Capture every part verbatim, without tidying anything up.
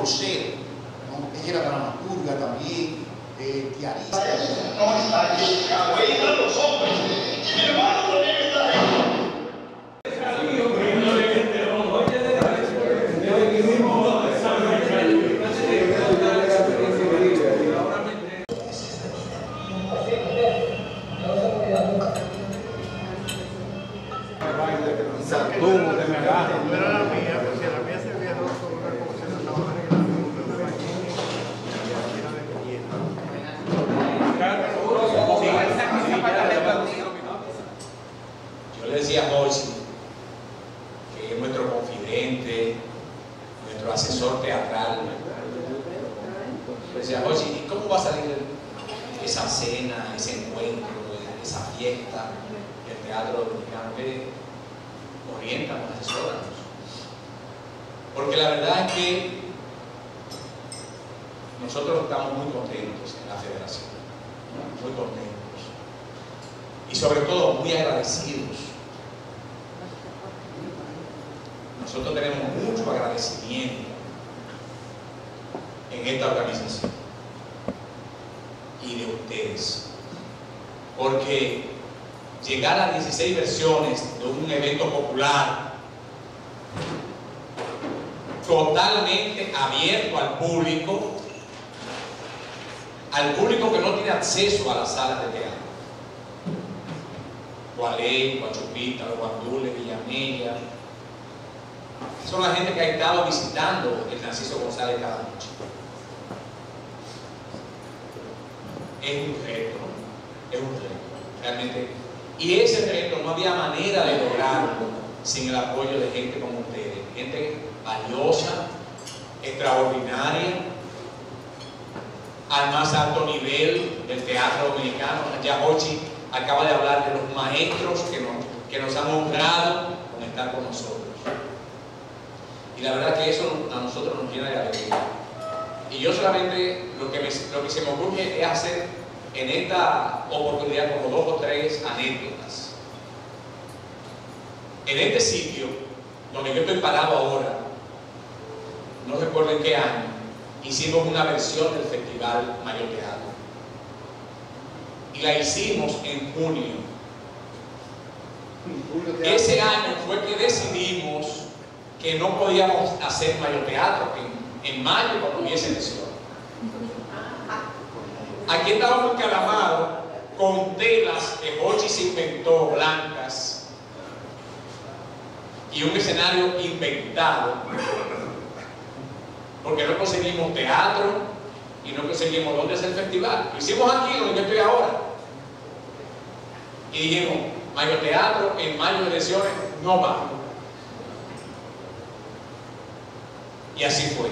grosero, ¿no? Ella era dramaturga también, eh, diarista. No está aquí, ahí están los hombres. Mi hermano también está ahí. Yo le decía a Joyce, que es nuestro confidente, nuestro asesor teatral, le decía, Joyce, ¿y cómo va a salir esa cena, ese encuentro, esa fiesta del teatro dominicano? Que oriéntanos, asesóranos. Porque la verdad es que nosotros estamos muy contentos en la federación, muy contentos. Y sobre todo muy agradecidos. Nosotros tenemos mucho agradecimiento en esta organización y de ustedes, porque llegar a dieciséis versiones de un evento popular totalmente abierto al público, al público que no tiene acceso a las salas de teatro, Gualey, Guachupita, Los Guandules, Villamella, son la gente que ha estado visitando el Narciso González cada noche. Es un reto, es un reto, realmente. Y ese reto no había manera de lograrlo sin el apoyo de gente como ustedes, gente valiosa, extraordinaria, al más alto nivel del teatro dominicano. Ya Jochi acaba de hablar de los maestros que nos, que nos han honrado con estar con nosotros. Y la verdad que eso a nosotros nos llena de alegría. Y yo solamente lo que, me, lo que se me ocurre es hacer en esta oportunidad como dos o tres anécdotas. En este sitio, donde yo estoy parado ahora, no recuerdo en qué año, hicimos una versión del Festival Mayor Teatro. Y la hicimos en junio. Ese año fue que decidimos que no podíamos hacer Mayor Teatro en, en mayo cuando hubiese elección. Aquí estábamos en Calamaro con telas que Jochi se inventó, blancas, y un escenario inventado, porque no conseguimos teatro y no conseguimos dónde hacer el festival. Lo hicimos aquí, donde yo estoy ahora. Y dijimos, Mayor Teatro en mayo de elecciones no va. Y así fue.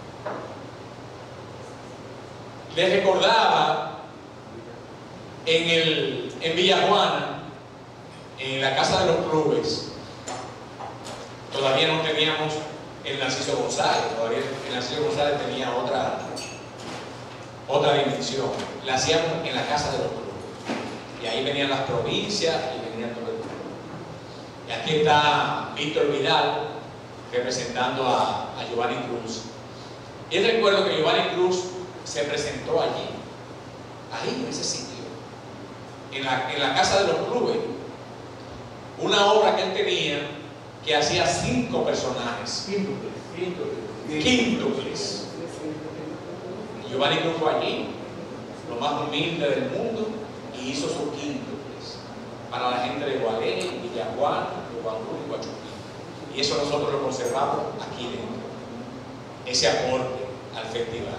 Les recordaba en, el, en Villa Juana, en la Casa de los Clubes, todavía no teníamos el Narciso González, todavía el Narciso González tenía otra, otra dimensión. La hacíamos en la Casa de los Clubes. Y ahí venían las provincias y venían todo el mundo. Y aquí está Víctor Vidal representando a, a Giovanni Cruz. Y recuerdo que Giovanni Cruz se presentó allí, ahí en ese sitio, en la, en la Casa de los Clubes, una obra que él tenía que hacía cinco personajes, quíntuples. Giovanni Cruz fue allí, lo más humilde del mundo, y hizo sus quíntuples para la gente de Gualey, Villajuana, Guandul y Guachupí. Y eso nosotros lo conservamos aquí dentro, ese aporte al festival.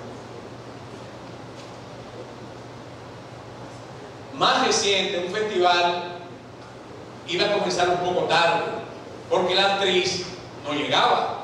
Más reciente, un festival iba a comenzar un poco tarde, porque la actriz no llegaba.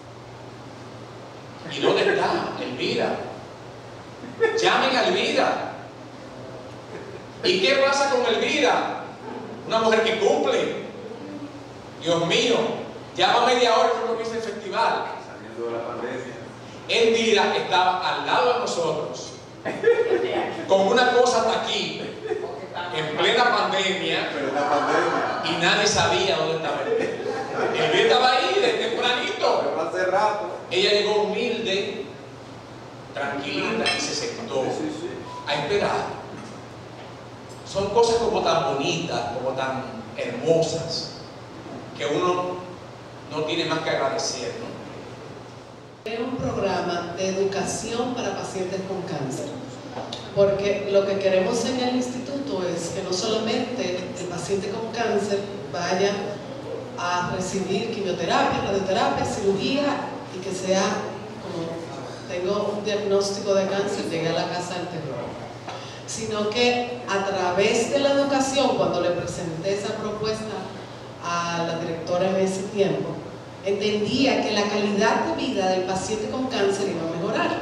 ¿Y dónde está Elvira? Llamen a Elvira. ¿Y qué pasa con Elvira? Una mujer que cumple. Dios mío, ya va media hora que comienza el festival. Saliendo de la pandemia. Elvira estaba al lado de nosotros, con una cosa hasta aquí, en plena pandemia, Plena pandemia. y nadie sabía dónde estaba Elvira. Elvira estaba ahí desde tempranito. hace rato. Ella llegó humilde, tranquila y se sentó Sí, sí, sí. a esperar. Son cosas como tan bonitas, como tan hermosas, que uno no tiene más que agradecer, ¿no? Es un programa de educación para pacientes con cáncer, porque lo que queremos en el instituto es que no solamente el paciente con cáncer vaya a recibir quimioterapia, radioterapia, cirugía y que sea como tengo un diagnóstico de cáncer, llegué a la casa del terror, sino que a través de la educación, cuando le presenté esa propuesta a la directora en ese tiempo, entendía que la calidad de vida del paciente con cáncer iba a mejorar.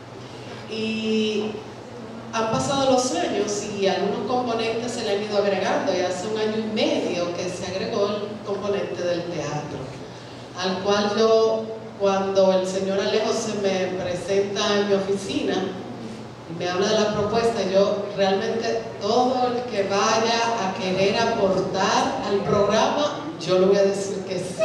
Y han pasado los años y algunos componentes se le han ido agregando, y hace un año y medio que se agregó el componente del teatro, al cual yo, cuando el señor Alejo se me presenta en mi oficina y me habla de la propuesta, yo realmente, todo el que vaya a querer aportar al programa, yo le voy a decir que sí.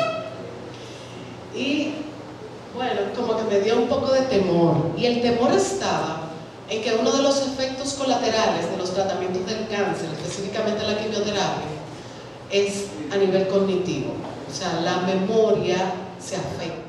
Y bueno, como que me dio un poco de temor, y el temor estaba en que uno de los efectos colaterales de los tratamientos del cáncer, específicamente la quimioterapia, es a nivel cognitivo, o sea, la memoria se afecta.